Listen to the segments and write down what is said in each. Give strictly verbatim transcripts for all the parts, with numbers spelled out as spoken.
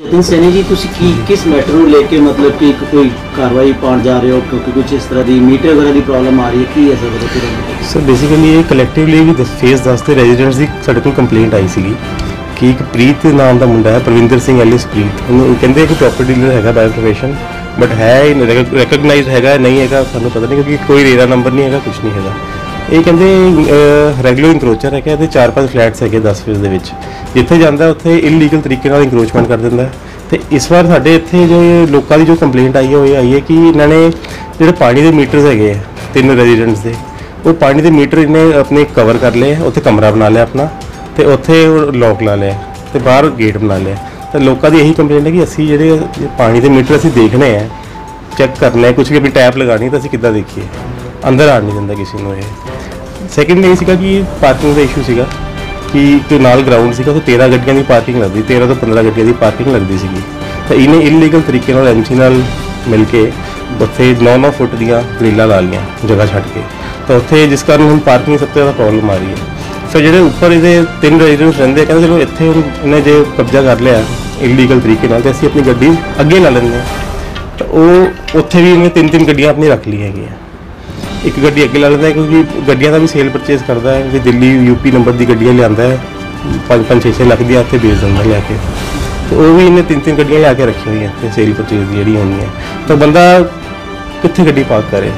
जतिन सैनी जी, तुसी की किस मैटर को लेके मतलब कि कोई कार्रवाई पाउण जा रहे हो क्योंकि कुछ इस तरह की मीटर वगैरह की प्रॉब्लम आ रही है की ऐसा पता पूरा? सर बेसिकली ये कलैक्टिवली भी फेस दस ਦੇ ਰੈਜ਼ੀਡੈਂਟਸ ਦੀ ਸਾਡੇ ਕੋਲ ਕੰਪਲੇਂਟ ਆਈ ਸੀਗੀ ਕਿ ਇੱਕ ਪ੍ਰੀਤ ਨਾਮ ਦਾ ਮੁੰਡਾ ਹੈ, ਪ੍ਰਵਿੰਦਰ ਸਿੰਘ ਐਲਿਸ ਪ੍ਰੀਤ, ਉਹਨੂੰ ਕਹਿੰਦੇ ਕਿ ਪ੍ਰੋਪਰਟੀ ਡੀਲਰ ਹੈਗਾ ਬਾਈ ਇਨਫੋਰਮੇਸ਼ਨ, ਬਟ ਹੈ ਰੈਕਗਨਾਈਜ਼ ਹੈਗਾ ਨਹੀਂ ਹੈਗਾ ਸਾਨੂੰ ਪਤਾ ਨਹੀਂ, ਕਿਉਂਕਿ ਕੋਈ ਰੇਰਾ ਨੰਬਰ ਨਹੀਂ ਹੈਗਾ, ਕੁਝ ਨਹੀਂ ਹੈਗਾ। ਇਹ ਕਹਿੰਦੇ ਰੈਗੂਲਰ ਇੰਕਰੋਚਰ ਹੈਗਾ, ਇਹਦੇ ਚਾਰ ਪੰਜ ਫਲੈਟਸ ਹੈਗੇ ਦਸ ਫੇਜ਼ ਦੇ ਵਿੱਚ, ਜਿੱਥੇ ਜਾਂਦਾ ਉੱਥੇ ਇਲੀਗਲ ਤਰੀਕੇ ਨਾਲ ਇੰਕਰੋਚਮੈਂਟ ਕਰ ਦਿੰਦਾ। ਤੇ ਇਸ ਵਾਰ ਸਾਡੇ ਇੱਥੇ ਜੋ ਲੋਕਾਂ ਦੀ ਜੋ ਕੰਪਲੇਂਟ ਆਈ ਹੈ ਉਹ ਇਹ ਆਈ ਹੈ ਕਿ ਇਹਨਾਂ ਨੇ ਜਿਹੜੇ ਪਾਣੀ ਦੇ ਮੀਟਰਸ ਹੈਗੇ ਆ ਤਿੰਨ ਰੈਜ਼ੀਡੈਂਟਸ ਦੇ, ਉਹ ਪਾਣੀ ਦੇ ਮੀਟਰ ਇਹਨੇ ਆਪਣੇ ਕਵਰ ਕਰ ਲਏ, ਉੱਥੇ ਕਮਰਾ ਬਣਾ ਲਿਆ ਆਪਣਾ ਤੇ ਉੱਥੇ ਲੋਕ ਲਾ ਲਿਆ ਤੇ ਬਾਹਰ ਗੇਟ ਬਣਾ ਲਿਆ। ਤਾਂ ਲੋਕਾਂ ਦੀ ਇਹੀ ਕੰਪਲੇਂਟ ਹੈ ਕਿ ਅਸੀਂ ਜਿਹੜੇ ਪਾਣੀ ਦੇ ਮੀਟਰ ਅਸੀਂ ਦੇਖਣੇ ਆ, ਚੈੱਕ ਕਰਨੇ ਆ, ਕੁਛ ਵੀ ਆਪਣੀ ਟੈਪ ਲਗਾਣੀ ਤਾਂ ਅਸੀਂ ਕਿੱਦਾਂ ਦੇਖੀਏ, ਅੰਦਰ ਆਣ ਨਹੀਂ ਦਿੰਦਾ ਕਿਸੇ ਨੂੰ। ਇਹ ਸੈਕਿੰਡ ਇਹ ਸੀਗਾ ਕਿ ਪਾਰਕਿੰਗ ਦਾ ਇਸ਼ੂ ਸੀਗਾ ਕਿ ਇੱਕ ਨਾਲ ਗਰਾਊਂਡ ਸੀਗਾ, ਉੱਥੇ ਤੇਰਾਂ ਗੱਡੀਆਂ ਦੀ ਪਾਰਕਿੰਗ ਲੱਗਦੀ, ਤੇਰਾਂ ਤੋਂ ਪੰਦਰਾਂ ਗੱਡੀਆਂ ਦੀ ਪਾਰਕਿੰਗ ਲੱਗਦੀ ਸੀਗੀ। ਤਾਂ ਇਹਨੇ ਇਲੀਗਲ ਤਰੀਕੇ ਨਾਲ ਐਮ ਸੀ ਨਾਲ ਮਿਲ ਕੇ ਉੱਥੇ ਨੌ ਨੌ ਫੁੱਟ ਦੀਆਂ ਗ੍ਰਿਲਾਂ ਲਾ ਲਈਆਂ ਜਗ੍ਹਾ ਛੱਡ ਕੇ, ਤਾਂ ਉੱਥੇ ਜਿਸ ਕਾਰਨ ਹੁਣ ਪਾਰਕਿੰਗ ਸਭ ਤੋਂ ਜ਼ਿਆਦਾ ਪ੍ਰੋਬਲਮ ਆ ਰਹੀ ਹੈ। ਫਿਰ ਜਿਹੜੇ ਉੱਪਰ ਇਹਦੇ ਤਿੰਨ ਰੈਜ਼ੀਡੈਂਟਸ ਰਹਿੰਦੇ, ਕਹਿੰਦੇ ਚਲੋ ਇੱਥੇ ਹੁਣ ਇਹਨੇ ਜੇ ਕਬਜ਼ਾ ਕਰ ਲਿਆ ਇਲੀਗਲ ਤਰੀਕੇ ਨਾਲ ਤੇ ਅਸੀਂ ਆਪਣੀ ਗੱਡੀ ਅੱਗੇ ਲਾ ਲੈਂਦੇ ਹਾਂ। ਤਾਂ ਉਹ ਉੱਥੇ ਵੀ ਇਹਨੇ ਤਿੰਨ ਤਿੰਨ ਗੱਡੀਆਂ ਆਪਣੀ ਰੱਖ ਲਈ ਹੈਗੀਆਂ, ਇੱਕ ਗੱਡੀ ਅੱਗੇ ਲਾ ਲੈਂਦਾ ਕਿਉਂਕਿ ਗੱਡੀਆਂ ਦਾ ਵੀ ਸੇਲ ਪਰਚੇਜ਼ ਕਰਦਾ ਹੈ, ਵੀ ਦਿੱਲੀ ਯੂਪੀ ਨੰਬਰ ਦੀ ਗੱਡੀਆਂ ਲਿਆਂਦਾ ਹੈ, ਪੰਜ ਪੰਜ ਛੇ ਛੇ ਲੱਖ ਦੀਆਂ ਇੱਥੇ ਵੇਚ ਦਿੰਦਾ ਲਿਆ ਕੇ। ਤੇ ਉਹ ਵੀ ਇਹਨੇ ਤਿੰਨ ਤਿੰਨ ਗੱਡੀਆਂ ਲਿਆ ਕੇ ਰੱਖੀਆਂ ਹੋਈਆਂ ਇੱਥੇ ਸੇਲ ਪਰਚੇਜ਼ ਦੀ ਜਿਹੜੀਆਂ ਹੁੰਦੀਆਂ, ਤਾਂ ਬੰਦਾ ਕਿੱਥੇ ਗੱਡੀ ਪਾਰਕ ਕਰੇ।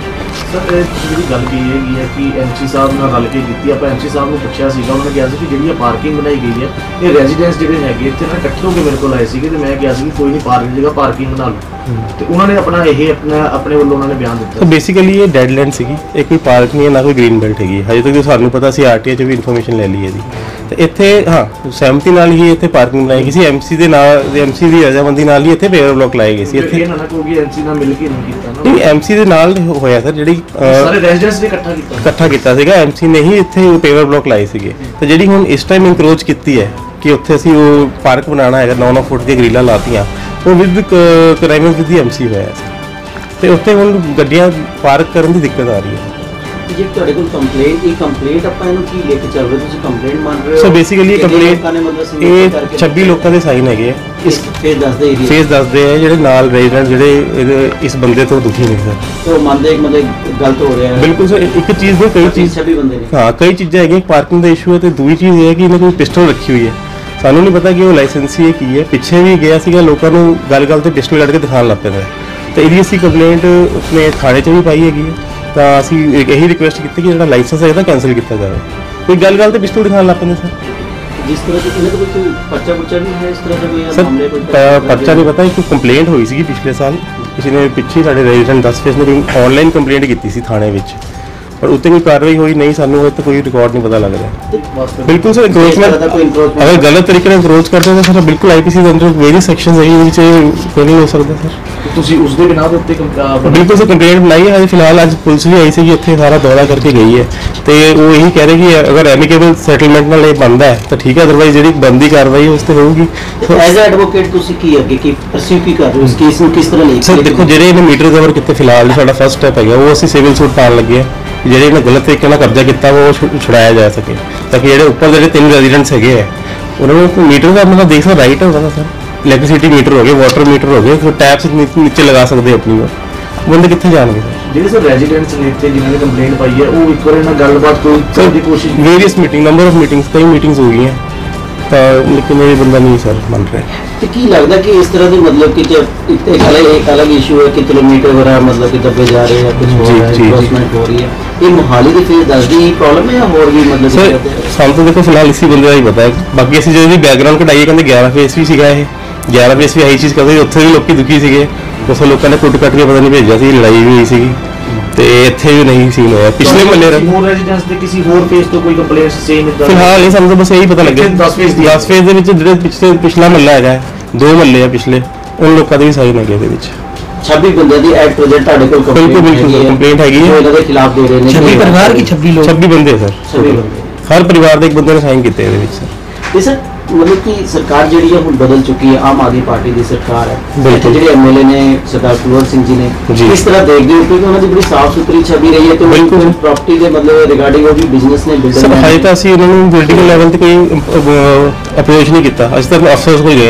ਸਰ ਜਿਹੜੀ ਗੱਲ ਕੀ ਹੈਗੀ ਹੈ ਕਿ ਐਮ ਸੀ ਸਾਹਿਬ ਨਾਲ ਰਲ ਕੇ ਕੀਤੀ, ਆਪਾਂ ਐਮ ਸੀ ਸਾਹਿਬ ਨੂੰ ਪੁੱਛਿਆ ਸੀਗਾ, ਉਹਨਾਂ ਨੇ ਕਿਹਾ ਸੀ ਕਿ ਜਿਹੜੀ ਪਾਰਕਿੰਗ ਬਣਾਈ ਗਈ ਹੈ ਇਹ ਰੈਜ਼ੀਡੈਂਸ ਜਿਹੜੇ ਹੈਗੇ ਇੱਥੇ ਨਾ ਇਕੱਠੇ ਹੋ ਕੇ ਮੇਰੇ ਕੋਲ ਆਏ ਸੀਗੇ ਤੇ ਮੈਂ ਕਿਹਾ ਸੀ ਕਿ ਕੋਈ ਨਹੀਂ ਪਾਰਕਿੰਗ ਦੀ ਜਗ੍ਹਾ ਪਾਰਕਿੰਗ ਬਣਾ ਲਓ, ਤੇ ਉਹਨਾਂ ਨੇ ਆਪਣਾ ਇਹ ਆਪਣਾ ਆਪਣੇ ਵੱਲੋਂ ਉਹਨਾਂ ਨੇ ਬਿਆਨ ਦਿੱਤਾ। ਤਾਂ ਬੇਸਿਕਲੀ ਇਹ ਡੈਡ ਲੈਂਡ ਸੀਗੀ, ਇਹ ਕੋਈ ਪਾਰਕ ਨਹੀਂ ਹੈ ਨਾ ਕੋਈ ਗ੍ਰੀਨ ਬੈਲਟ ਹੈਗੀ, ਹਜੇ ਤੱਕ ਸਾਨੂੰ ਪਤਾ ਸੀ ਆਰ ਟੀ ਆਈ 'ਚ ਵੀ ਇਨਫੋਰਮੇਸ਼ਨ ਲੈ ਲਈ ਇਹਦੀ। ਤੇ ਇੱਥੇ ਹਾਂ ਸਹਿਮਤੀ ਨਾਲ ਹੀ ਇੱਥੇ ਪਾਰਕਿੰਗ ਬਣਾਈ ਗਈ ਸੀ, ਐਮ ਸੀ ਦੇ ਨਾਲ ਐਮ ਸੀ ਦੀ ਰਜ਼ਾਮੰਦੀ ਨਾਲ ਹੀ ਇੱਥੇ ਪੇਵਰ ਬਲੌਕ ਲਾਏ ਗਏ ਸੀ। ਇੱਥੇ ਇਹ ਨਾ ਕੋਈ ਐਮ ਸੀ ਨਾਲ ਮਿਲ ਕੇ ਨਹੀਂ ਕੀਤਾ ਨਾ, ਨਹੀਂ ਐਮ ਸੀ ਦੇ ਨਾਲ ਹੋਇਆ ਸਰ, ਜਿਹੜੀ ਸਾਰੇ ਰੈਜ਼ੀਡੈਂਸ ਨੇ ਇਕੱਠਾ ਕੀਤਾ ਇਕੱਠਾ ਕੀਤਾ ਸੀਗਾ, ਐਮ ਸੀ ਨੇ ਹੀ ਇੱਥੇ ਪੇਵਰ ਬਲੌਕ ਲਾਏ ਸੀਗੇ। ਤੇ ਜਿਹੜੀ ਹੁਣ ਇਸ ਟਾਈਮ ਇੰਕਰੋਚ ਕੀਤੀ ਹੈ ਕਿ ਉੱਥੇ ਅਸੀਂ ਉਹ ਪਾਰਕ ਬਣਾਉਣਾ ਹੈਗਾ, ਨੌ ਨੌ ਫੁੱਟ ਦੀਆਂ ਗ੍ਰਿਲਾਂ ਲਾਤੀਆਂ, ਉਹ ਵਿਦ ਕਰਾਈਮਨ ਵਿਦ ਦੀ ਐਮ ਸੀ ਹੋਇਆ ਸੀ, ਤੇ ਉੱਥੇ ਹੁਣ ਗੱਡੀਆਂ ਪਾਰਕ ਕਰਨ ਦੀ ਦਿੱਕਤ ਆ ਰਹੀ ਹੈ। ਜੇ ਤੁਹਾਡੇ ਕੋਲ ਕੰਪਲੇਂਟ ਇਹ ਕੰਪਲੇਂਟ ਆਪਾਂ ਇਹਨੂੰ ਕੀ ਲੈ ਕੇ ਚੱਲ ਰਹੇ, ਤੁਸੀਂ ਕੰਪਲੇਂਟ ਮੰਨ ਰਹੇ ਹੋ? ਸੋ ਬੇਸਿਕਲੀ ਕੰਪਲੇਂਟ ਇਹ ਛੱਬੀ ਲੋਕਾਂ ਦੇ ਸਾਈਨ ਹੈਗੇ ਆ, ਇਸ ਫੇਸ ਦੱਸਦੇ ਏਰੀਆ ਫੇਸ ਦੱਸਦੇ ਆ ਜਿਹੜੇ ਨਾਲ ਰੈਜ਼ੀਡੈਂਟ ਜਿਹੜੇ ਇਸ ਬੰਦੇ ਤੋਂ ਦੁਖੀ ਨੇ ਸਰ। ਉਹ ਮੰਨਦੇ ਮਤਲਬ ਗਲਤ ਹੋ ਰਿਹਾ ਹੈ? ਬਿਲਕੁਲ ਸਰ, ਇੱਕ ਚੀਜ਼ ਦੇ ਕਈ ਚੀਜ਼ ਛੱਬੀ ਬੰਦੇ ਨੇ, ਹਾਂ ਕਈ ਚੀਜ਼ਾਂ ਹੈਗੀਆਂ, ਪਾਰਕਿੰਗ ਦਾ ਇਸ਼ੂ ਹੈ ਤੇ ਦੂਜੀ ਚੀਜ਼ ਇਹ ਹੈ ਕਿ ਇਹਨੇ ਕੋਈ ਪਿਸਟਲ ਰੱਖੀ ਹੋਈ ਹੈ, ਸਾਨੂੰ ਨਹੀਂ ਪਤਾ ਕਿ ਉਹ ਲਾਇਸੈਂਸੀ ਹੈ ਕੀ ਹੈ। ਪਿੱਛੇ ਵੀ ਗਿਆ ਸੀਗਾ, ਲੋਕਾਂ ਨੂੰ ਗੱਲ ਗੱਲ ਤੇ ਪਿਸਟਲ ਕੱਢ ਕੇ ਦਿਖਾਉਣ ਲੱਗ ਪੈਂਦਾ, ਤਾਂ ਇਹਦੀ ਅਸੀਂ ਕੰਪਲੇਂਟ ਆਪਣੇ ਥਾਣੇ 'ਚ ਵੀ ਪਾਈ ਹੈਗੀ ਹੈ। ਤਾਂ ਅਸੀਂ ਇਹੀ ਰਿਕੁਐਸਟ ਕੀਤੀ ਕਿ ਜਿਹੜਾ ਲਾਇਸੈਂਸ ਹੈ ਇਹਦਾ ਕੈਂਸਲ ਕੀਤਾ ਜਾਵੇ। ਕੋਈ ਗੱਲ ਗੱਲ ਤੇ ਪਿਸਟਲ ਦਿਖਾਉਣ ਲੱਗ ਪੈਂਦੇ ਸਰ। ਜਿਸ ਤਰ੍ਹਾਂ ਕਿ ਇਹਨਾਂ ਦਾ ਕੋਈ ਪਰਚਾ ਪੁਰਚਾ ਵੀ ਹੈ ਇਸ ਤਰ੍ਹਾਂ ਦਾ ਕੋਈ ਸਰ ਮਾਮਲੇ ਕੋਈ ਪਰਚਾ ਨਹੀਂ ਪਤਾ, ਇੱਕ ਕੰਪਲੇਂਟ ਹੋਈ ਸੀਗੀ ਪਿਛਲੇ ਸਾਲ, ਕਿਸੇ ਨੇ ਪਿੱਛੇ ਸਾਡੇ ਰੈਜ਼ੀਡੈਂਟ ਦਸ ਫੇਸ ਨੇ ਕੋਈ ਆਨਲਾਈਨ ਕੰਪਲੇਂਟ ਕੀਤੀ ਸੀ ਥਾਣੇ ਵਿੱਚ, ਪਰ ਉੱਤੇ ਕੋਈ ਕਾਰਵਾਈ ਹੋਈ ਨਹੀਂ, ਸਾਨੂੰ ਉਹ ਤਾਂ ਕੋਈ ਰਿਕਾਰਡ ਨਹੀਂ ਪਤਾ ਲੱਗ ਰਿਹਾ। ਬਿਲਕੁਲ ਸਰ ਇੰਕਰੋਚਮੈਂਟ ਅਗਰ ਗਲਤ ਤਰੀਕੇ ਨਾਲ ਇੰਕਰੋਚ ਕਰਦੇ ਤਾਂ ਸਰ ਬਿਲਕੁਲ ਆਈ ਪੀ ਸੀ ਦੇ ਅੰਦਰ ਵੇਰੀਅਸ ਸੈਕਸ਼ਨਸ ਹੈ ਵਿੱਚ ਕੋਈ ਨਹੀਂ ਹੋ ਸਕਦਾ ਸਰ। ਤੁਸੀਂ ਉਸ ਦੇ ਬਿਨਾਂ ਦੇ ਉੱਤੇ ਬਿਲਕੁਲ ਸਰ ਕੰਪਲੇਂਟ ਬਣਾਈ ਹੈ, ਫਿਲਹਾਲ ਅੱਜ ਪੁਲਿਸ ਵੀ ਆਈ ਸੀ, ਇੱਥੇ ਸਾਰਾ ਦੌਰਾ ਕਰਕੇ ਗਈ ਹੈ, ਤੇ ਉਹ ਇਹੀ ਕਹਿ ਰਹੇ ਕਿ ਅਗਰ ਐਮੀਕੇਬਲ ਸੈਟਲਮੈਂਟ ਨਾਲ ਇਹ ਬਣਦਾ ਹੈ ਤਾਂ ਠੀਕ ਹੈ, ਅਦਰਵਾਈਜ਼ ਜਿਹੜੀ ਬੰਦੀ ਕਾਰਵਾਈ ਉਸ ਤੇ ਹੋਊਗੀ। ਐਜ਼ ਐ ਐਡਵੋਕੇਟ ਤੁਸੀਂ ਕੀ ਅੱਗੇ ਕੀ ਪਰਸਿਊ ਕੀ ਕਰ ਰਹੇ ਹੋ ਇਸ ਕੇਸ ਨੂੰ, ਕਿਸ ਤਰ੍ਹਾਂ ਲਈ? ਸਰ ਦੇਖੋ ਜਿਹੜੇ ਇਹਨੇ ਮੀਟਰ ਕਵਰ ਕੀਤੇ, ਫਿਲਹਾਲ ਸਾਡਾ ਫਸਟ ਸਟੈਪ ਹੈਗਾ ਉਹ ਅਸੀਂ ਸਿਵਲ ਸੂਟ ਪਾਉਣ ਲੱਗੇ ਹਾਂ, ਜਿਹੜੇ ਇਹਨੇ ਗਲਤ ਤਰੀਕੇ ਨਾਲ ਕਬਜ਼ਾ ਕੀਤਾ ਉਹ ਛੁਡਾਇਆ ਜਾ ਸਕੇ, ਤਾਂ ਕਿ ਜਿਹੜੇ ਉੱਪਰ ਜਿਹੜੇ ਤਿੰਨ ਰੈਜ਼ੀਡੈਂਟਸ ਹੈਗੇ ਆ ਉਹਨਾਂ ਨੂੰ ਮੀਟਰ ਦਾ ਮਤਲਬ ਦੇਖ ਸਕਦਾ ਰਾਈਟ ਹੁੰਦਾ ਸਰ, ਇਲੈਕਟ੍ਰਿਸਿਟੀ ਮੀਟਰ ਹੋ ਗਏ, ਵਾਟਰ ਮੀਟਰ ਹੋ ਗਏ, ਫਿਰ ਟੈਪਸ ਨੀਚੇ ਲਗਾ ਸਕਦੇ ਆਪਣੀ, ਬੰਦੇ ਕਿੱਥੇ ਜਾਣਗੇ ਸਰ? ਜਿਹੜੇ ਸਰ ਰੈਜ਼ੀਡੈਂਟਸ ਨੇ ਇੱਥੇ ਜਿਨ੍ਹਾਂ ਨੇ ਕੰਪਲੇਂਟ ਪਾਈ ਹੈ ਉਹ ਇੱਕ ਵਾਰ ਨਾਲ ਗੱਲਬਾਤ ਕੋਈ ਕਰਨ ਦੀ ਕੋਸ਼ਿਸ਼? Various meeting number of meetings ਕਈ ਮੀਟਿੰਗਸ ਹੋ ਗਈਆਂ, ਤਾਂ ਲੇਕਿਨ ਇਹ ਬੰਦਾ ਨਹੀਂ ਸਰ ਮੰਨ ਰਿਹਾ। ਤੇ ਕੀ ਲੱਗਦਾ ਕਿ ਇਸ ਤਰ੍ਹਾਂ ਦੀ ਮਤਲਬ ਕਿ ਇੱਕ ਅਲੱਗ ਇੱਕ ਅਲੱਗ ਇਸ਼ੂ ਹੈ ਕਿ ਕਿਲੋਮੀਟਰ ਵਗੈਰਾ ਮਤਲਬ ਕਿ ਦੱਬੇ ਜਾ ਰਹੇ ਆ, ਕੁਝ ਹੋ ਰਿਹਾ ਹੈ, ਇਨਫੋਰਸਮੈਂਟ ਹੋ ਰਹੀ ਹੈ, ਇਹ ਮੋਹਾਲੀ ਦੇ ਫੇਸ ਦੱਸਦੀ ਪ੍ਰੋਬਲਮ ਹੈ ਜਾਂ ਹੋਰ ਵੀ ਮਤਲਬ ਸਰ ਸਾਨੂੰ ਤਾਂ ਦੇਖੋ ਫਿਲਹਾਲ ਇਸੇ ਬੰਦੇ ਦਾ ਹੀ ਪਤਾ ਹੈ, ਬਾਕੀ ਅਸੀਂ ਜਦੋਂ ਬੈਕਗ੍ਰਾਉਂਡ ਕਢਾਈਏ ਕਹਿੰਦੇ ਗਿਆਰਾਂ ਫੇਸ ਵੀ ਸੀਗਾ, ਇਹ ਗਿਆਰਾਂ ਫੇਸ ਵੀ ਆਹੀ ਚੀਜ਼ ਕਰਦੇ, ਉੱਥੇ ਵੀ ਲੋਕੀ ਦੁਖੀ ਸੀਗੇ, ਉਸ ਲੋਕਾਂ ਨੇ ਕੁੱਟ ਕੱਟ ਕੇ ਪਤਾ ਨਹੀਂ ਭੇਜਿਆ ਸੀ, ਲੜਾਈ ਵੀ ਹੋਈ ਸੀਗੀ, ਤੇ ਇੱਥੇ ਵੀ ਨਹੀਂ ਸੀਨ ਹੋਇਆ। ਪਿਛਲੇ ਮਹੱਲੇ ਹੋਰ ਰੈਜ਼ੀਡੈਂਸ ਦੇ ਕਿਸੇ ਹੋਰ ਫੇਸ ਤੋਂ ਕੋਈ ਕੰਪਲੇਂਟ ਸੇਮ ਇਦਾਂ? ਫਿਲਹਾਲ ਇਹ ਸਾਨੂੰ ਬਸ ਇਹੀ ਪਤਾ ਲੱਗਿਆ ਦਸ ਫੇਸ ਦੀ ਦਸ ਫੇਸ ਦੇ ਵਿੱਚ ਜਿਹੜੇ ਪਿਛਲੇ ਪਿਛਲਾ ਮਹੱਲਾ ਹੈਗਾ, ਦੋ ਮਹੱਲੇ ਆ ਪਿਛਲੇ, ਉਹਨਾਂ ਲੋਕਾਂ ਦੇ ਵੀ ਸਾਈਨ ਹੈਗੇ ਇਹਦੇ ਵਿੱਚ। ਛੱਬੀ ਬੰਦਿਆਂ ਦੀ ਐਟ ਪ੍ਰੈਜ਼ੈਂਟ ਤੁਹਾਡੇ ਕੋਲ ਬਿਲਕੁਲ ਬਿਲਕੁਲ ਕੰਪਲੇਂਟ ਹੈਗੀ ਹੈ, ਇਹਨਾਂ ਦੇ ਖਿਲਾਫ ਦੇ ਰਹੇ ਨੇ। ਛੱਬੀ ਪਰਿਵਾਰ ਕੀ ਛੱਬੀ ਲੋਕ? ਛੱਬੀ ਬੰਦੇ ਸਰ, ਛੱਬੀ ਬੰਦੇ, ਹਰ ਪਰਿਵਾਰ ਦੇ ਇੱਕ ਬੰਦੇ ਨੇ ਸਾਈਨ ਕੀਤੇ ਇਹਦੇ ਵਿੱਚ ਸਰ। ਤੇ ਸਰ मतलब कि सरकार जी है बदल चुकी है, आम आदमी पार्टी की सरकार है, जो एम एल ए ने सरदार कुंवर सिंह जी ने किस तरह देखते हो क्योंकि उन्होंने बड़ी साफ सुथरी छवि रही है, तो बिल्कुल प्रॉपर्टी के मतलब रिगार्डिंग भी बिजनेस ने हजे तो असं उन्होंने पोलिटिकल लैवल पर कोई अप्रोच नहीं किया, अस तक अफसर्स को गए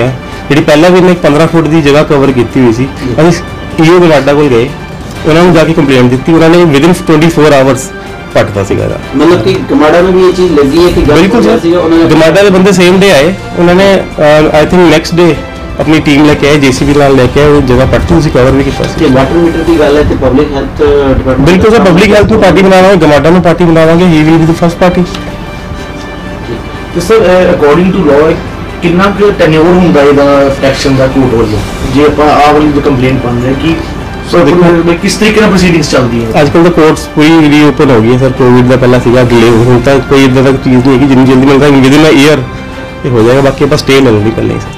ਜਿਹੜੀ ਪਹਿਲਾਂ ਵੀ ਇਹਨੇ ਪੰद्रह ਫੁੱਟ ਦੀ ਜਗ੍ਹਾ ਕਵਰ ਕੀਤੀ ਹੋਈ ਸੀ। ਅਸੀਂ ਈਓ ਗਮਾਡਾ ਕੋਲ ਗਏ, ਉਹਨਾਂ ਨੂੰ ਜਾ ਕੇ ਕੰਪਲੇਂਟ ਦਿੱਤੀ, ਉਹਨਾਂ ਨੇ ਵਿਦਿਨ ਟਵੈਂਟੀ ਫੋਰ ਆਵਰਸ ਪੱਟਦਾ ਸੀਗਾ। मतलब कि गमाडा में भी ये चीज लगी है कि बिल्कुल सर, गमाडा के बंदे सेम डे आए, उन्होंने आई थिंक नेक्स्ट डे अपनी टीम लेके आए, जेसीबी नाल लेके आए, वो जगह पट्टी उसी कवर भी किया सी। वाटर मीटर की गल है तो पब्लिक हेल्थ डिपार्टमेंट बिल्कुल सर, पब्लिक हेल्थ में पार्टी बनावांगे, गमाडा में पार्टी बनावांगे, he will be the first party. तो सर अकॉर्डिंग टू लॉ कितना कुछ टेन्योर ਹੁੰਦਾ ਇਹਦਾ ਐਕਸ਼ਨ ਦਾ ਕੋਰਟ ਵੱਲੋਂ, ਜੇ ਆਪਾਂ ਆਹ ਵਾਲੀ ਕੰਪਲੇਂਟ ਪਾਉਂਦੇ ਹਾਂ कि सो देखो किस तरीके की प्रोसीडिंग्स चलती है आजकल तो कोर्ट्स पूरी रीओपन हो गई है सर। कोविड का पहला सीगा डिले हुन तक कोई इधर तक चीज़ नहीं है कि जितनी जल्दी मिलता है विद इन अ ईयर ये हो जाएगा, बाकी बस स्टे नहीं कर लेंगे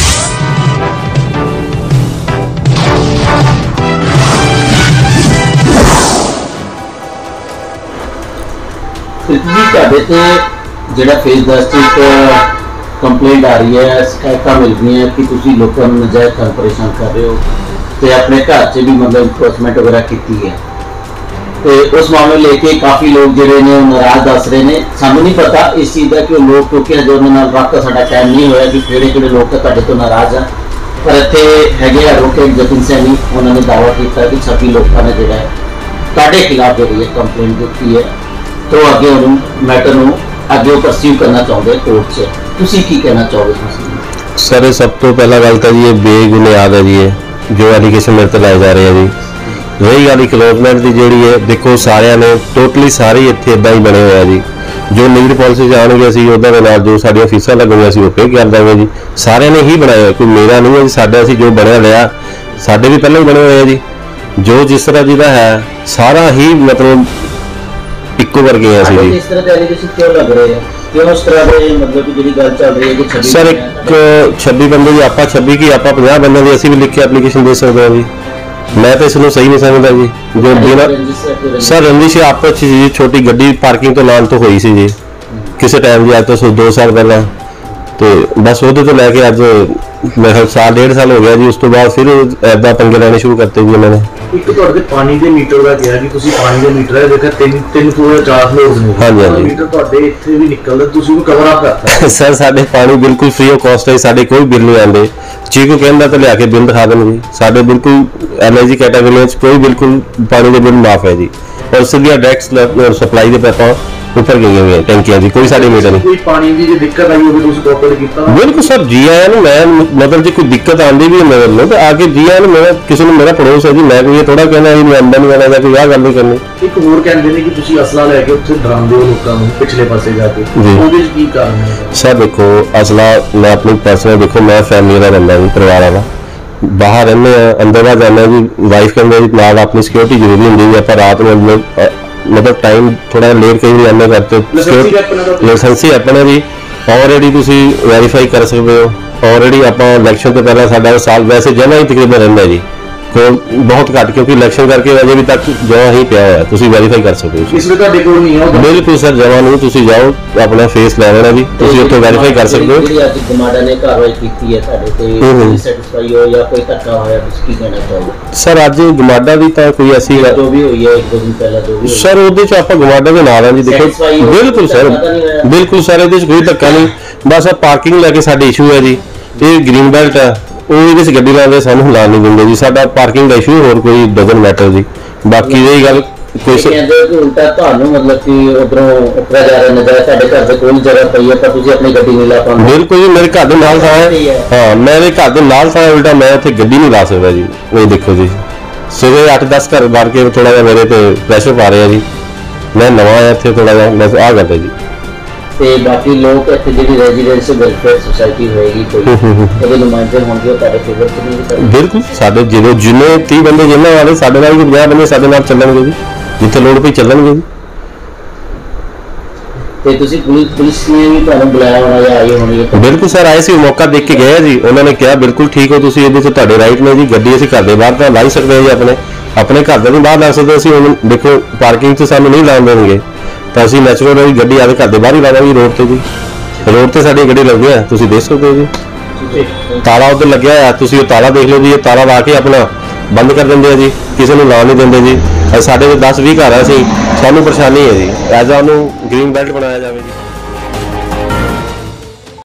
जी। ਤੁਹਾਡੇ ਤੇ ਜਿਹੜਾ ਫੇਸ ਦਸ ਤੇ ਕੰਪਲੇਂਟ ਆ ਰਹੀ ਹੈ, ਸ਼ਿਕਾਇਤਾਂ ਮਿਲ ਰਹੀਆਂ ਕਿ ਤੁਸੀਂ ਲੋਕਾਂ ਨੂੰ ਨਜਾਇਜ਼ ਤੌਰ ਪਰੇਸ਼ਾਨ ਕਰ ਰਹੇ ਹੋ ਤੇ ਆਪਣੇ ਘਰ 'ਚ ਵੀ मतलब ਇਨਫੋਰਸਮੈਂਟ वगैरह ਕੀਤੀ ਹੈ ਤੇ ਉਸ ਮਾਮਲੇ ਲੈ ਕੇ ਕਾਫੀ ਲੋਕ ਜਿਹੜੇ ਨੇ ਨਾਰਾਜ਼ ਦੱਸ ਰਹੇ ਨੇ। ਸਾਨੂੰ ਨਹੀਂ ਪਤਾ ਇਸ ਚੀਜ਼ ਦਾ ਕਿ ਉਹ ਲੋਕ ਕਿਉਂਕਿ ਅਜੇ ਉਹਨਾਂ ਨਾਲ ਵਾਕਾ ਸਾਡਾ ਟਾਈਮ ਨਹੀਂ ਹੋਇਆ ਕਿ ਕਿਹੜੇ ਕਿਹੜੇ ਲੋਕ ਤੁਹਾਡੇ ਤੋਂ ਨਾਰਾਜ਼ ਆ, ਪਰ ਇੱਥੇ ਹੈਗੇ ਐਡਵੋਕੇਟ ਜਤਿਨ ਸੈਣੀ, ਉਹਨਾਂ ਨੇ ਦਾਅਵਾ ਕੀਤਾ ਕਿ ਛੱਬੀ ਲੋਕਾਂ ਨੇ ਜਿਹੜਾ ਹੈ ਤੁਹਾਡੇ ਖਿਲਾਫ ਜਿਹੜੀ ਹੈ ਕੰਪਲੇਂਟ ਦਿੱਤੀ ਹੈ तो ਅੱਗੇ ਉਹਨੂੰ ਮੈਟਰ ਨੂੰ ਅੱਗੇ ਪਰਸੀਵ ਕਰਨਾ ਚਾਹੁੰਦੇ ਕੋਰਟ 'ਚ। ਤੁਸੀਂ ਕੀ ਕਹਿਣਾ ਚਾਹੋਗੇ ਤੁਸੀਂ? ਸਰ ਸਭ ਤੋਂ ਪਹਿਲਾਂ ਗੱਲ ਤਾਂ ਜੀ ਇਹ ਬੇਬੁਨਿਆਦ ਹੈ ਜੀ, ਇਹ ਜੋ ਐਲੀਗੇਸ਼ਨ ਮੇਰੇ ਤੇ ਲਾਏ ਜਾ ਰਹੇ ਆ ਜੀ। ਰਹੀ ਗੱਲ ਇਕਲੋਜਮੈਂਟ ਦੀ ਜਿਹੜੀ ਹੈ, ਦੇਖੋ ਸਾਰਿਆਂ ਨੇ ਟੋਟਲੀ ਸਾਰੇ ਇੱਥੇ ਇਦਾਂ ਹੀ ਬਣੇ ਹੋਇਆ ਜੀ। ਜੋ ਨੀਡ ਪਾਲਿਸੀ ਜਾਣਗੇ ਅਸੀਂ ਉਹਦਾ ਦੇ ਨਾਲ ਜੋ ਸਾਡੀਆਂ ਫੀਸਾਂ ਲੱਗਣੀਆਂ ਅਸੀਂ ਉਹ ਪੇ ਕਰ ਦਾਂਗੇ ਜੀ। ਸਾਰਿਆਂ ਨੇ ਹੀ ਬਣਾਇਆ, ਕੋਈ ਮੇਰਾ ਨਹੀਂ ਹੈ ਜੀ, ਸਾਡਾ ਅਸੀਂ ਜੋ ਬਣਿਆ ਲਿਆ ਸਾਡੇ ਵੀ ਪਹਿਲਾਂ ਹੀ ਬਣੇ ਹੋਏ ਆ ਜੀ। ਜੋ ਜਿਸ ਤਰ੍ਹਾਂ ਜਿਹਦਾ ਹੈ ਸਾਰਾ ਹੀ ਮਤਲਬ ਇੱਕੋ ਵਰਗੇ ਆ ਸੀ ਜੀ। ਇਸ ਤਰ੍ਹਾਂ ਦੇ ਐਲੀਗੇਸ਼ਨ ਕਿਉਂ ਲੱਗ ਰਹੇ ਆ, ਕਿਉਂ ਇਸ ਤਰ੍ਹਾਂ ਦੇ ਮਤਲਬ ਕਿ ਜਿਹੜੀ ਗੱਲ ਚੱਲ ਰਹੀ ਹੈ ਕਿ ਛੱਬੀ ਸਰ ਇੱਕ ਛੱਬੀ ਬੰਦੇ ਦੀ ਆਪਾਂ ਛੱਬੀ ਕੀ ਆਪਾਂ ਪੰਜਾਹ ਬੰਦਿਆਂ ਦੀ ਅਸੀਂ ਵੀ ਲਿਖ ਕੇ ਐਪਲੀਕੇਸ਼ਨ ਦੇ ਸਕਦੇ ਹਾਂ ਜੀ। ਮੈਂ ਤਾਂ ਇਸ ਨੂੰ ਸਹੀ ਨਹੀਂ ਸਮਝਦਾ ਜੀ। ਜੋ ਬਿਨਾਂ ਸਰ ਰੰਜਿਸ਼ ਆਪਸ ਵਿੱਚ ਜੀ ਛੋਟੀ ਗੱਡੀ ਪਾਰਕਿੰਗ ਤੋਂ ਲਾਉਣ ਤੋਂ ਹੋਈ ਸੀ ਜੀ ਕਿਸੇ ਟਾਈਮ ਜੀ, ਅੱਜ ਤੋਂ ਦੋ ਸਾਲ ਪਹਿਲਾਂ, ਤੇ ਬਸ ਉਹਦੇ ਤੋਂ ਲੈ ਕੇ ਅੱਜ ਮੇਰੇ ਸਾਲ ਡੇਢ ਸਾਲ ਹੋ ਗਿਆ ਜੀ। ਉਸ ਤੋਂ ਬਾਅਦ ਫਿਰ ਐਦਾਂ ਪੰਗੇ ਲੈਣੇ ਸ਼ੁਰੂ ਕਰਤੇ ਜੀ ਉਹਨਾਂ ਨੇ। ਇੱਕ ਤੁਹਾਡੇ ਪਾਣੀ ਦੇ ਮੀਟਰ ਦਾ ਕਿਹਾ ਕਿ ਤੁਸੀਂ ਪਾਣੀ ਦੇ ਮੀਟਰ ਹੈ ਦੇਖਿਆ ਤਿੰਨ ਤਿੰਨ ਫਲੋਰ ਚਾਰ ਫਲੋਰ ਨੇ, ਹਾਂਜੀ ਹਾਂਜੀ ਮੀਟਰ ਤੁਹਾਡੇ ਇੱਥੇ ਵੀ ਨਿਕਲਦਾ, ਤੁਸੀਂ ਉਹਨੂੰ ਕਵਰ ਅਪ ਕਰਤਾ। ਸਰ ਸਾਡੇ ਪਾਣੀ ਬਿਲਕੁਲ ਫ੍ਰੀ ਆਫ ਕਾਸਟ ਹੈ, ਸਾਡੇ ਕੋਈ ਬਿੱਲ ਨਹੀਂ ਆਉਂਦੇ। ਚੀਕੂ ਕਹਿੰਦਾ ਤਾਂ ਲਿਆ ਕੇ ਬਿੱਲ ਦਿਖਾ ਦੇਣਗੇ, ਸਾਡੇ ਬਿਲਕੁਲ ਐਨਰਜੀ ਕੈਟਾਗਰੀ ਵਿੱਚ ਕੋਈ ਬਿਲਕੁਲ ਪਾਣੀ ਦੇ ਬਿੱਲ ਮਾਫ ਹੈ ਜੀ। ਔਰ ਸਿੱਧੀਆਂ ਡਾਇਰੈਕਟ ਸਪਲਾਈ ਦੇ ਪੈਪਾਂ ਉੱਪਰ ਗਈਆਂ ਹੋਈਆਂ ਟੈਂਕੀਆਂ ਦੀ, ਕੋਈ ਸਾਡੀ ਮੀਟਰ ਨਹੀਂ। ਕੋਈ ਪਾਣੀ ਦੀ ਜੇ ਦਿੱਕਤ ਆਈ ਹੋਵੇ ਤੁਸੀਂ ਕੋਆਪਰੇਟ ਕੀਤਾ? ਬਿਲਕੁਲ ਸਰ, ਜੀ ਆਇਆਂ ਨੂੰ ਮੈਂ ਮਤਲਬ ਜੇ ਕੋਈ ਦਿੱਕਤ ਆਉਂਦੀ ਵੀ ਹੈ ਮੇਰੇ ਵੱਲੋਂ ਤਾਂ ਆ ਕੇ ਜੀ ਆਇਆਂ ਨੂੰ, ਮੇਰਾ ਕਿਸੇ ਨੂੰ ਮੇਰਾ ਪੜੋਸ ਹੈ ਜੀ, ਮੈਂ ਕੋਈ ਇਹ ਥੋੜਾ ਕਹਿਣਾ ਜੀ ਮੈਂ ਅੰਦਰ ਨਹੀਂ ਆਉਣਾ ਜਾਂ ਕੋਈ ਆਹ ਗੱਲ ਨਹੀਂ ਕਰਨੀ। ਇੱਕ ਹੋਰ ਕਹਿੰਦੇ ਨੇ ਕਿ ਤੁਸੀਂ ਅਸਲਾ ਲੈ ਕੇ ਉੱਥੇ ਡਰਾਉਂਦੇ ਹੋ ਲੋਕਾਂ ਨੂੰ ਪਿਛਲੇ ਪਾਸੇ ਜਾ ਕੇ, ਉਹਦੇ ਵਿੱਚ ਕੀ ਕਾਰਨ ਹੈ? ਸਰ ਦੇਖੋ ਅਸਲਾ ਮੈਂ ਆਪਣੀ ਪਰਸਨਲ ਦੇਖੋ ਮੈਂ ਫੈਮਿਲੀ ਦਾ ਬੰਦਾ ਜੀ, ਪਰਿਵਾਰ ਵਾਲਾ, ਬਾਹਰ ਰਹਿੰਦੇ ਆ, ਅੰਦਰ ਬਾਹਰ ਜਾਂਦੇ ਜੀ। ਵਾਈਫ ਕਹਿੰਦੇ ਜੀ ਨਾਲ ਆਪਣੀ ਸਿਕਿਉਰਿਟੀ ਜ਼ਰੂਰੀ ਹੁੰਦੀ ਹੈ, ਆਪਾਂ ਰਾਤ ਨੂੰ मतलब टाइम थोड़ा लेट कई भी आने करते लाइसेंसी अपने भी ऑलरेडी तुसी वेरीफाई कर सकते हो। ऑलरेडी आप इलैक्शन तो पहले साडा साल वैसे जमा ही तकरीबन रहिंदा जी, को बहुत घट क्योंकि इलैक्शन करके अजे भी तक जमा ही पिया होया, तुसी वेरीफाई कर सकते हो। इसलिए ਤੁਹਾਡੇ ਕੋਲ ਨਹੀਂ ਹੈ बिल्कुल सर जमा नहीं, तुसी जाओ अपना फेस ले लेना जी, तुसी ਉੱਥੇ वेरीफाई कर सकते हो। ਜਿਹੜੀ ਅੱਜ ਗਮਾਡਾ ਨੇ ਕਾਰਵਾਈ ਕੀਤੀ ਹੈ ਤੁਹਾਡੇ ਤੇ ਸੈਟੀਸਫਾਈ ਹੋ ਜਾਂ ਕੋਈ ਧੱਕਾ ਹੋਇਆ, ਤੁਸੀਂ ਕੀ ਕਹਿਣਾ ਚਾਹੋਗੇ? ਸਰ ਅੱਜ ਗਮਾਡਾ ਦੀ ਤਾਂ ਕੋਈ ਐਸੀ ਜੋ ਵੀ ਹੋਈ ਹੈ ਇੱਕ ਦੋ ਦਿਨ ਪਹਿਲਾਂ ਜੋ ਵੀ ਸਰ ਉਹਦੇ ਚ ਆਪਾਂ ਗਮਾਡਾ ਦੇ ਨਾਲ ਆ ਜੀ। ਦੇਖੋ ਬਿਲਕੁਲ ਸਰ, ਬਿਲਕੁਲ ਸਰ ਇਹਦੇ ਚ ਕੋਈ ਧੱਕਾ ਨਹੀਂ, ਬਸ ਆ ਪਾਰਕਿੰਗ ਲੈ ਕੇ ਸਾਡੇ ਇਸ਼ੂ ਹੈ ਜੀ। ਇਹ ਗ੍ਰੀਨ ਬੈਲਟ ਹੈ, ਉਹ ਇਹਦੇ ਚ ਗੱਡੀ ਲਾਉਂਦੇ ਸਾਨੂੰ ਹਿਲਾਉਣ ਨਹੀਂ ਦਿੰਦੇ ਜੀ, ਸਾਡਾ ਪਾਰਕਿੰਗ ਦਾ ਇਸ਼ੂ, ਹੋਰ ਕੋਈ ਡਜ਼ਨ ਮੈਟਰ ਜੀ। ਬਾਕੀ ਇਹ ਗੱਲ ਕੋਈ ਕਹਿੰਦੇ ਕਿ ਉਲਟਾ ਤੁਹਾਨੂੰ ਮਤਲਬ ਕਿ ਉਧਰੋਂ ਉੱਪਰ ਜਾ ਰਹੇ ਨਜ਼ਾਰਾ ਤੁਹਾਡੇ ਘਰ ਦੇ ਕੋਲ ਜਗ੍ਹਾ ਪਈ ਹੈ ਪਰ ਤੁਸੀਂ ਆਪਣੀ ਗੱਡੀ ਨਹੀਂ ਲਾ ਪਾਉਂਦੇ। ਬਿਲਕੁਲ ਜੀ, ਮੇਰੇ ਘਰ ਦੇ ਨਾਲ ਥਾਂ ਹੈ, ਹਾਂ ਮੇਰੇ ਘਰ ਦੇ ਨਾਲ ਥਾਂ, ਉਲਟਾ ਮੈਂ ਉੱਥੇ ਗੱਡੀ ਨਹੀਂ ਲਾ ਸਕਦਾ ਜੀ। ਇਹ ਦੇਖੋ ਜੀ ਸਵੇਰੇ ਅੱਠ ਦਸ ਘਰ ਵੜ ਕੇ ਥੋੜਾ ਜਿਹਾ ਮੇਰੇ ਤੇ ਪ੍ਰੈਸ਼ਰ ਪਾ ਰਿਹਾ ਜੀ, ਮੈਂ ਨਵਾਂ ਆਇਆ ਇੱਥੇ ਥੋੜਾ ਜਿਹਾ ਬਸ ਆਹ ਗੱਲ ਹੈ ਜੀ। ਤੇ ਬਾਕੀ ਲੋਕ ਇੱਥੇ ਜਿਹੜੀ ਰੈਜ਼ੀਡੈਂਸ ਵੈਲਫੇਅਰ ਸੁਸਾਇਟੀ ਹੋਏਗੀ ਕੋਈ ਉਹਦੇ ਨੁਮਾਇੰਦੇ ਹੋਣਗੇ, ਉਹ ਤੁਹਾਡੇ ਫੇਵਰ ਚ ਨਹੀਂ? ਬਿਲਕੁਲ ਸਾਡੇ ਜਿਹੜੇ ਜਿੰਨੇ ਤੀਹ ਬੰਦੇ ਜਿੰਨਾਂ ਵਾਲੇ ਸਾਡੇ ਨਾਲ ਵੀ ਪੰਜਾਹ ਬੰਦੇ ਸਾਡੇ ਨਾਲ ਚੱਲਣਗੇ ਜੀ, ਜਿੱਥੇ ਲੋੜ ਪਈ ਚੱਲਣਗੇ ਜੀ। ਤੇ ਤੁਸੀਂ ਪੁਲਿਸ ਪੁਲਿਸ ਨੇ ਵੀ ਤੁਹਾਨੂੰ ਬੁਲਾਇਆ ਹੋਣਾ ਜਾਂ ਆਈ ਹੋਣੀ ਹੈ? ਬਿਲਕੁਲ ਸਰ ਆਏ ਸੀ, ਮੌਕਾ ਦੇਖ ਕੇ ਗਏ ਜੀ, ਉਹਨਾਂ ਨੇ ਕਿਹਾ ਬਿਲਕੁਲ ਠੀਕ ਹੋ ਤੁਸੀਂ, ਇਹਦੇ 'ਚ ਤੁਹਾਡੇ ਰਾਈਟ ਨੇ ਜੀ, ਗੱਡੀ ਅਸੀਂ ਘਰ ਦੇ ਬਾਹਰ ਤਾਂ ਲਾ ਹੀ ਸਕਦੇ ਹਾਂ ਜੀ, ਆਪਣੇ ਆਪਣੇ ਘਰ ਦੇ ਵੀ ਬਾਹਰ ਲਾ ਸਕਦੇ ਅਸੀਂ। ਹੁਣ ਦੇਖੋ ਪਾਰਕਿੰਗ 'ਚ ਸਾਨੂੰ ਨਹੀਂ ਲਾਉਣ ਦੇਣਗੇ ਤਾਂ ਅਸੀਂ ਨੈਚੁਰਲ ਵਾਲੀ ਗੱਡੀ ਆਦੇ ਘਰ ਦੇ ਬਾਹਰ ਹੀ ਲਾ ਦਾਂਗੇ ਰੋਡ ਤੇ ਜੀ। ਰੋਡ ਤੇ ਸਾਡੀ ਗੱਡੀ ਲੱਗੀ ਹੈ, ਤੁਸੀਂ ਦੇਖ ਸਕਦੇ ਹੋ ਜੀ, ਤਾਲਾ ਉੱਧਰ ਲੱਗਿਆ ਹੈ, ਤੁਸੀਂ ਉਹ ਤਾਲਾ ਦੇਖ ਲਓ ਜੀ। ਇਹ ਤਾਲਾ ਲਾ ਕੇ ਆਪਣਾ ਬੰਦ ਕਰ ਦਿੰਦੇ ਆ ਜੀ, ਕਿਸੇ ਨੂੰ ਲਾਉਣ ਨਹੀਂ ਦਿੰਦੇ ਜੀ। ਸਾਡੇ ਦਸ ਵੀਹ ਘਰ ਆ, ਅਸੀਂ ਸਾਨੂੰ ਪਰੇਸ਼ਾਨੀ ਹੈ ਜੀ, ਐਜ਼ ਆ ਉਹਨੂੰ ਗ੍ਰੀਨ ਬੈਲਟ ਬਣਾਇਆ ਜਾਵੇ ਜੀ।